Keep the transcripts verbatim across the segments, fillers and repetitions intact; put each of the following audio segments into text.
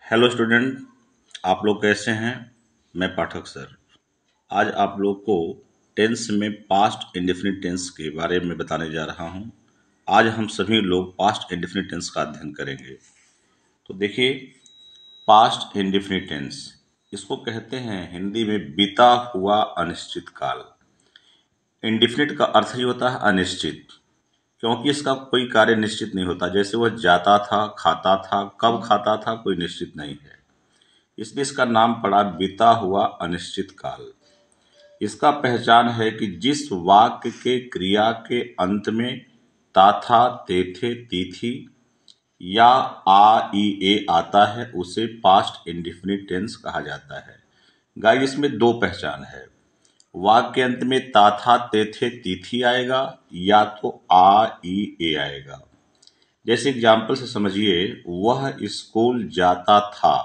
Hello student, आप लोग कैसे हैं। मैं पाठक सर आज आप लोग को टेंस में पास्ट इंडेफिनिट टेंस के बारे में बताने जा रहा हूं। आज हम सभी लोग पास्ट इंडेफिनिट टेंस का अध्ययन करेंगे। तो देखिए, पास्ट इंडेफिनिट टेंस इसको कहते हैं हिंदी में बीता हुआ अनिश्चित काल। इंडेफिनिट का अर्थ ही होता है अनिश्चित, क्योंकि इसका कोई कार्य निश्चित नहीं होता। जैसे वह जाता था, खाता था, कब खाता था, कोई निश्चित नहीं है, इसलिए इसका नाम पड़ा बीता हुआ अनिश्चित काल। इसका पहचान है कि जिस वाक्य के क्रिया के अंत में ता था, ते थे, ती थी या आ ई ए आता है उसे पास्ट इंडेफिनिट टेंस कहा जाता है। गाइस, इसमें दो पहचान है। वाक्य के अंत में ता था, ते थे, ती थी आएगा या तो आ ई ए आएगा। जैसे एग्जाम्पल से समझिए, वह स्कूल जाता था,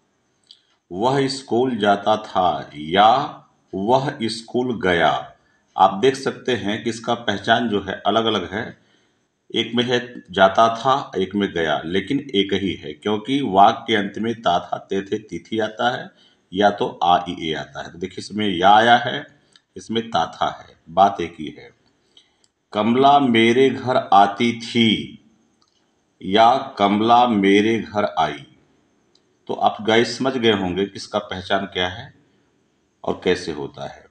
वह स्कूल जाता था या वह स्कूल गया। आप देख सकते हैं कि इसका पहचान जो है अलग अलग है। एक में है जाता था, एक में गया, लेकिन एक ही है, क्योंकि वाक्य के अंत में ता था, ते थे, तिथि आता है या तो आ ई ए आता है। तो देखिए, इसमें या आया है, इसमें ता था है, बात एक ही है। कमला मेरे घर आती थी या कमला मेरे घर आई। तो आप गाइस समझ गए होंगे कि इसका पहचान क्या है और कैसे होता है।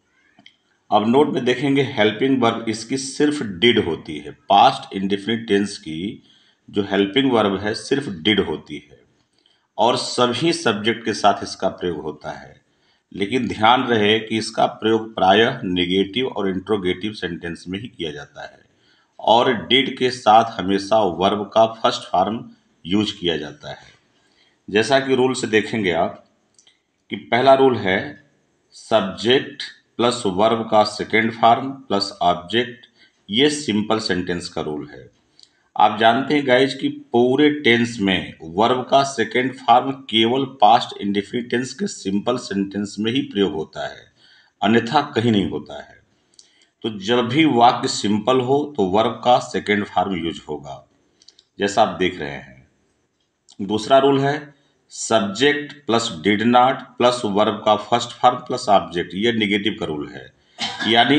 अब नोट में देखेंगे, हेल्पिंग वर्ब इसकी सिर्फ डिड होती है। पास्ट इंडेफिनिट टेंस की जो हेल्पिंग वर्ब है सिर्फ डिड होती है और सभी सब्जेक्ट के साथ इसका प्रयोग होता है। लेकिन ध्यान रहे कि इसका प्रयोग प्रायः नेगेटिव और इंट्रोगेटिव सेंटेंस में ही किया जाता है और डिड के साथ हमेशा वर्ब का फर्स्ट फॉर्म यूज किया जाता है। जैसा कि रूल से देखेंगे आप कि पहला रूल है सब्जेक्ट प्लस वर्ब का सेकेंड फॉर्म प्लस ऑब्जेक्ट। ये सिंपल सेंटेंस का रूल है। आप जानते हैं गाइज कि पूरे टेंस में वर्ब का सेकेंड फॉर्म केवल पास्ट इंडेफिनिट टेंस के सिंपल सेंटेंस में ही प्रयोग होता है, अन्यथा कहीं नहीं होता है। तो जब भी वाक्य सिंपल हो तो वर्ब का सेकेंड फॉर्म यूज होगा, जैसा आप देख रहे हैं। दूसरा रूल है subject plus did not plus verb का फर्स्ट फॉर्म प्लस ऑब्जेक्ट। ये निगेटिव का रूल है, यानी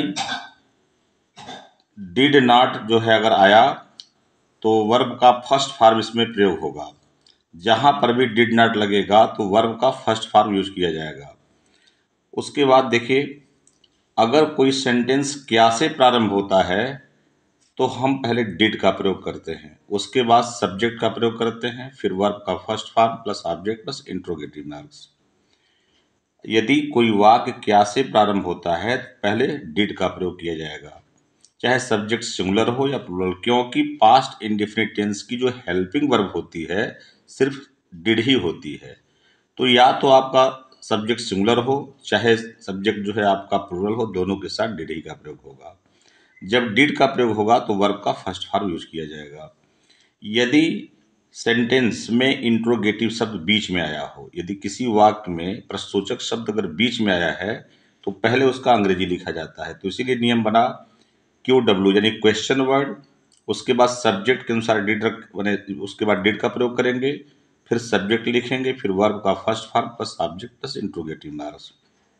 डिड नॉट जो है अगर आया तो वर्ब का फर्स्ट फॉर्म इसमें प्रयोग होगा। जहां पर भी डिड नॉट लगेगा तो वर्ब का फर्स्ट फॉर्म यूज किया जाएगा। उसके बाद देखिए, अगर कोई सेंटेंस क्या से प्रारंभ होता है तो हम पहले डिड का प्रयोग करते हैं, उसके बाद सब्जेक्ट का प्रयोग करते हैं, फिर वर्ब का first form plus object plus interrogative marks. यदि कोई वाक्य क्या से प्रारंभ होता है तो पहले डिड का प्रयोग किया जाएगा, चाहे सब्जेक्ट सिंगुलर हो या प्लूरल, क्योंकि पास्ट इंडेफिनिट टेंस की जो हेल्पिंग वर्ब होती है सिर्फ डिड ही होती है। तो या तो आपका सब्जेक्ट सिंगुलर हो चाहे सब्जेक्ट जो है आपका प्लूरल हो, दोनों के साथ डिड ही का प्रयोग होगा। जब डिड का प्रयोग होगा तो वर्ब का फर्स्ट फॉर्म यूज किया जाएगा। यदि सेंटेंस में इंट्रोगेटिव शब्द बीच में आया हो, यदि किसी वाक्य में प्रश्नसूचक शब्द अगर बीच में आया है तो पहले उसका अंग्रेजी लिखा जाता है। तो इसीलिए नियम बना क्यू डब्ल्यू यानी क्वेश्चन वर्ड, उसके बाद सब्जेक्ट के अनुसार डिड रख बने, उसके बाद डिड का प्रयोग करेंगे, फिर सब्जेक्ट लिखेंगे, फिर वर्ब का first form plus object plus interrogative marks.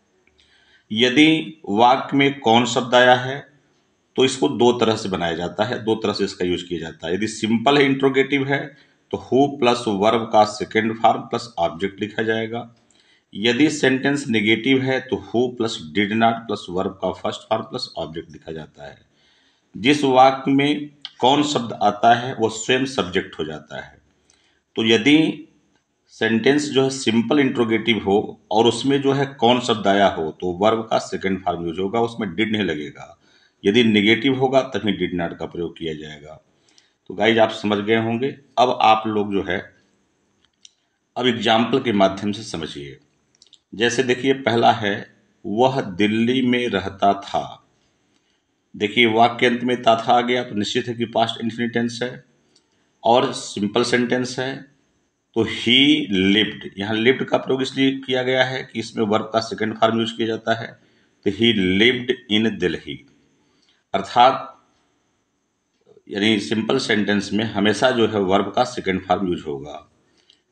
यदि वाक्य में कौन शब्द आया है तो इसको दो तरह से बनाया जाता है, दो तरह से इसका यूज किया जाता है। यदि सिंपल है, इंट्रोगेटिव है, तो हु प्लस वर्ब का सेकेंड फॉर्म प्लस ऑब्जेक्ट लिखा जाएगा। यदि सेंटेंस नेगेटिव है तो who plus did not plus verb का फर्स्ट फॉर्म प्लस ऑब्जेक्ट लिखा जाता है। जिस वाक्य में कौन शब्द आता है वो स्वयं सब्जेक्ट हो जाता है। तो यदि सेंटेंस जो है सिंपल इंट्रोगेटिव हो और उसमें जो है कौन शब्द आया हो तो वर्ब का सेकेंड फॉर्म यूज होगा, उसमें डिड नहीं लगेगा। यदि नेगेटिव होगा तभी डिड नॉट का प्रयोग किया जाएगा। तो गाइज आप समझ गए होंगे। अब आप लोग जो है अब एग्जाम्पल के माध्यम से समझिए। जैसे देखिए, पहला है वह दिल्ली में रहता था। देखिए, वाक्य अंत में था था आ गया तो निश्चित है कि पास्ट इंडेफिनिट टेंस है और सिंपल सेंटेंस है। तो ही लिव्ड, यहाँ लिव्ड का प्रयोग इसलिए किया गया है कि इसमें वर्ब का सेकेंड फॉर्म यूज किया जाता है। तो ही लिव्ड इन दिल्ली, अर्थात यानी सिंपल सेंटेंस में हमेशा जो है वर्ब का सेकेंड फॉर्म यूज होगा।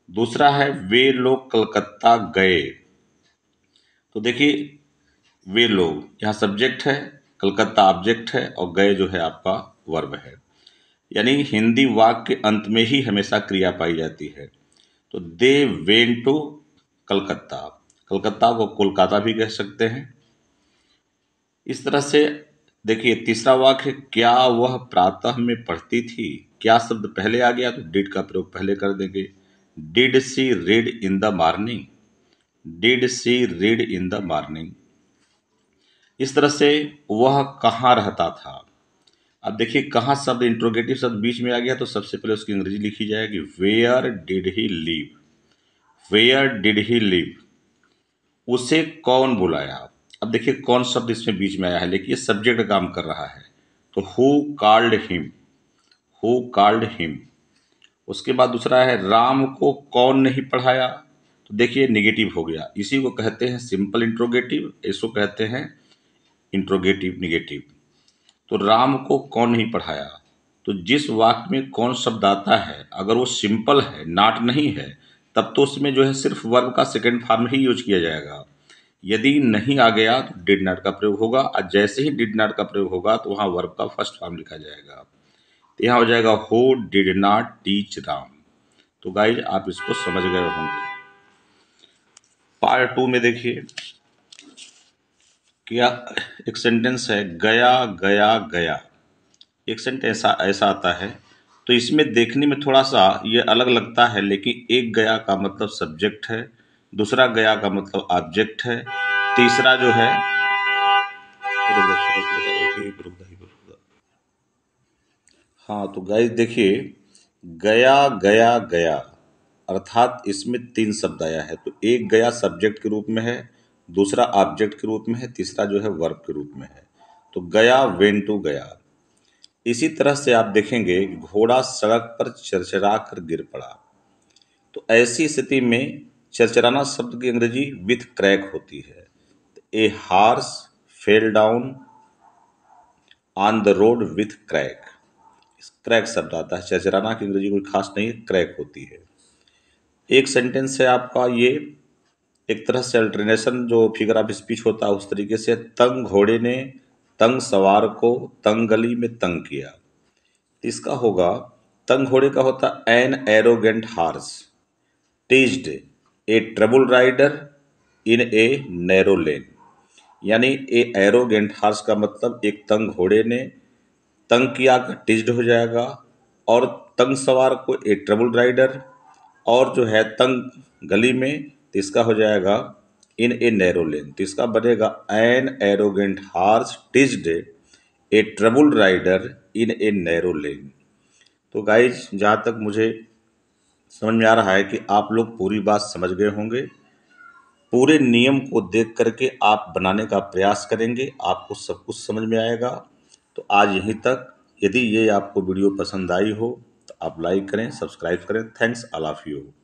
दूसरा है वे लोग कलकत्ता गए। तो देखिए वे लोग यहाँ सब्जेक्ट है, कलकत्ता ऑब्जेक्ट है और गए जो है आपका वर्ब है। यानी हिंदी वाक्य के अंत में ही हमेशा क्रिया पाई जाती है। तो they went to Calcutta, Calcutta को कोलकाता भी कह सकते हैं। इस तरह से देखिए तीसरा वाक्य, क्या वह प्रातः में पढ़ती थी। क्या शब्द पहले आ गया तो डिड का प्रयोग पहले कर देंगे। Did she read in the morning, did she read in the morning. इस तरह से वह कहाँ रहता था। अब देखिए कहाँ शब्द इंट्रोगेटिव शब्द बीच में आ गया तो सबसे पहले उसकी अंग्रेजी लिखी जाएगी, where did he live, where did he live. उसे कौन बुलाया। अब देखिए कौन शब्द इसमें बीच में आया है, लेकिन ये सब्जेक्ट काम कर रहा है। तो who called him, who called him. उसके बाद दूसरा है राम को कौन नहीं पढ़ाया। तो देखिए निगेटिव हो गया, इसी को कहते हैं सिंपल इंट्रोगेटिव, इसको कहते हैं इंट्रोगेटिव निगेटिव। तो राम को कौन नहीं पढ़ाया। तो जिस वाक्य में कौन शब्द आता है अगर वो सिंपल है, नॉट नहीं है, तब तो उसमें जो है सिर्फ वर्ब का सेकंड फॉर्म ही यूज किया जाएगा। यदि नहीं आ गया तो डिड नॉट का प्रयोग होगा, और जैसे ही डिड नॉट का प्रयोग होगा तो वहां वर्ब का फर्स्ट फॉर्म लिखा जाएगा। तो यहाँ हो जाएगा who did not teach Ram. तो गाइज आप इसको समझ गए होंगे। पार्ट टू में देखिए क्या एक सेंटेंस है, गया गया गया। एक सेंटेंस ऐसा ऐसा आता है, तो इसमें देखने में थोड़ा सा ये अलग लगता है, लेकिन एक गया का मतलब सब्जेक्ट है, दूसरा गया का मतलब ऑब्जेक्ट है, तीसरा जो है हाँ। तो गाइस देखिए गया गया गया अर्थात इसमें तीन शब्द आया है। तो एक गया सब्जेक्ट के रूप में है, दूसरा ऑब्जेक्ट के रूप में है, तीसरा जो है वर्ब के रूप में है। तो गया वेंट टू गया। इसी तरह से आप देखेंगे घोड़ा सड़क पर चरचरा कर गिर पड़ा। तो ऐसी स्थिति में चरचराना शब्द की अंग्रेजी विथ क्रैक होती है। A horse fell down on the road with crack, crack शब्द आता है। चरचराना की अंग्रेजी कोई खास नहीं है, क्रैक होती है। एक सेंटेंस है आपका ये एक तरह से अल्टरनेशन जो फिगर ऑफ स्पीच होता है उस तरीके से, तंग घोड़े ने तंग सवार को तंग गली में तंग किया। इसका होगा तंग घोड़े का होता an arrogant horse teased a trouble rider in a narrow lane. यानी ए एरोगेंट हार्स का मतलब एक तंग घोड़े ने तंग किया का टीज्ड हो जाएगा, और तंग सवार को ए ट्रबल राइडर, और जो है तंग गली में तो इसका हो जाएगा इन ए नैरो लेन। तो इसका बनेगा an arrogant horse teased a trouble rider in a narrow lane. तो गाइज जहाँ तक मुझे समझ में आ रहा है कि आप लोग पूरी बात समझ गए होंगे। पूरे नियम को देख करके आप बनाने का प्रयास करेंगे, आपको सब कुछ समझ में आएगा। तो आज यहीं तक। यदि ये आपको वीडियो पसंद आई हो तो आप लाइक करें, सब्सक्राइब करें। Thanks all of you.